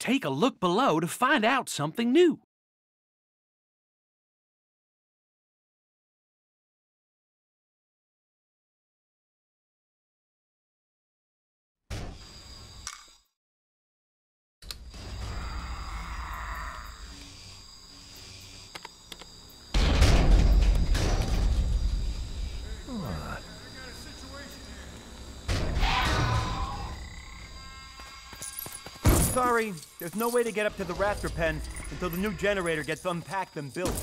take a look below to find out something new. Sorry, there's no way to get up to the raptor pen until the new generator gets unpacked and built.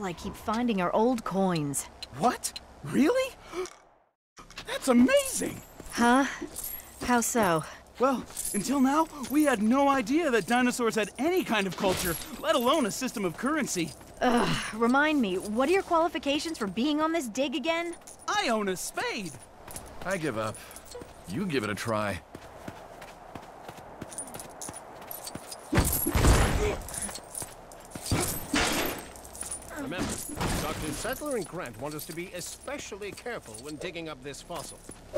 I keep finding our old coins. What? Really? That's amazing! Huh? How so? Well, until now, we had no idea that dinosaurs had any kind of culture, let alone a system of currency. Remind me, what are your qualifications for being on this dig again? I own a spade! I give up. You give it a try. Remember, Dr. Settler and Grant want us to be especially careful when digging up this fossil.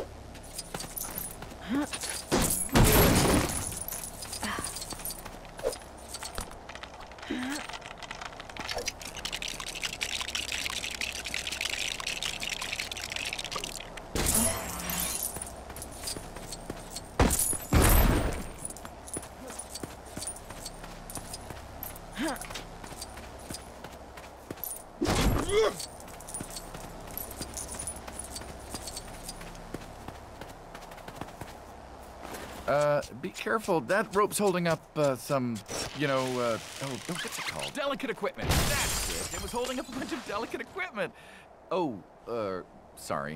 Be careful. That rope's holding up, some, oh, what's it called? Delicate equipment. That's it. It was holding up a bunch of delicate equipment. Oh, sorry.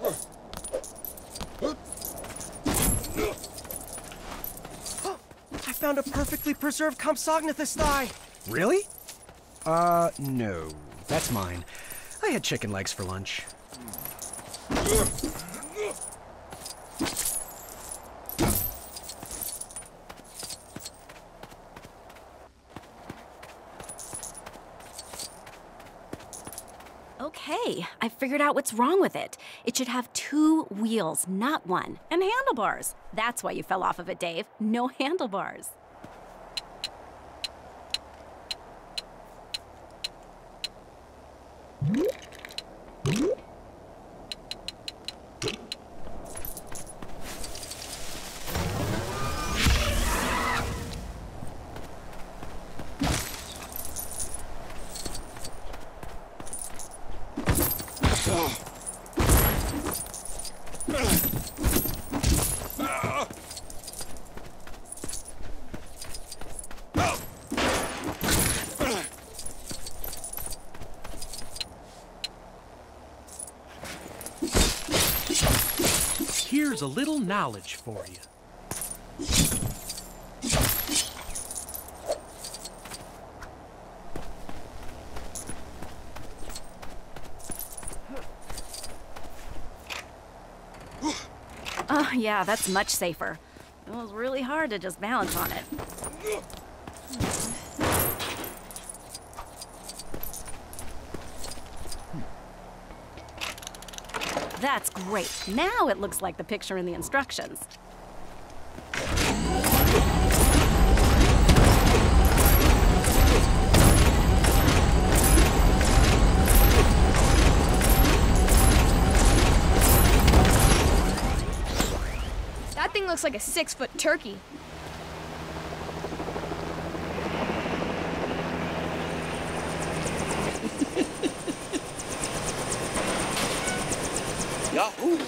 I found a perfectly preserved Compsognathus thigh! Really? No. That's mine. I had chicken legs for lunch. Okay, I figured out what's wrong with it. It should have 2 wheels, not 1, and handlebars. That's why you fell off of it, Dave. No handlebars. Here's a little knowledge for you. Oh, yeah, that's much safer. It was really hard to just balance on it. That's great. Now it looks like the picture in the instructions. That thing looks like a 6-foot turkey. Yahoo!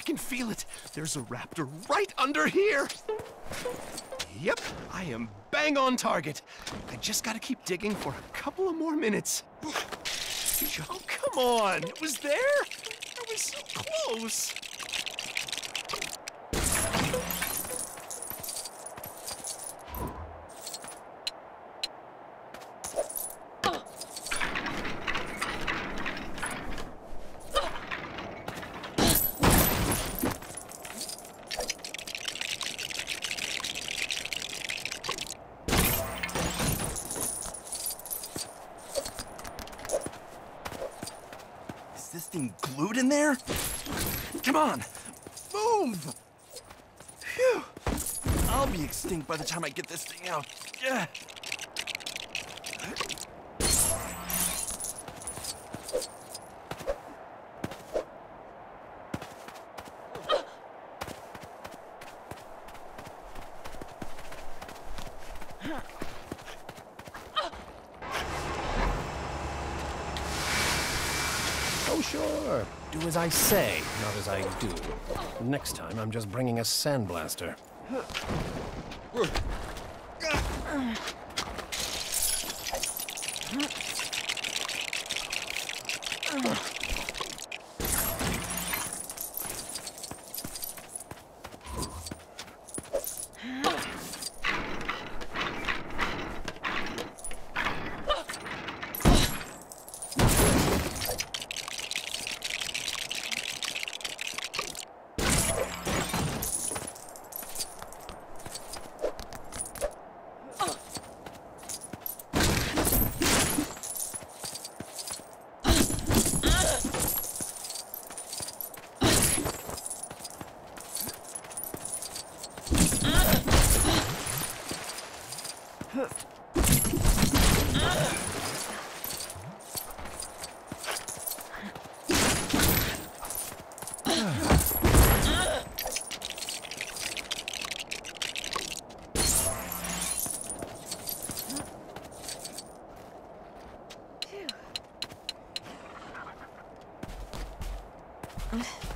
can feel it. There's a raptor right under here. Yep, I am bang on target. I just gotta keep digging for a couple of more minutes. Oh, come on. It was there. I was so close. Is this thing glued in there? Come on, move! Phew! I'll be extinct by the time I get this thing out. Yeah. Oh, sure. Do as I say, not as I do. Next time, I'm just bringing a sandblaster. Phew.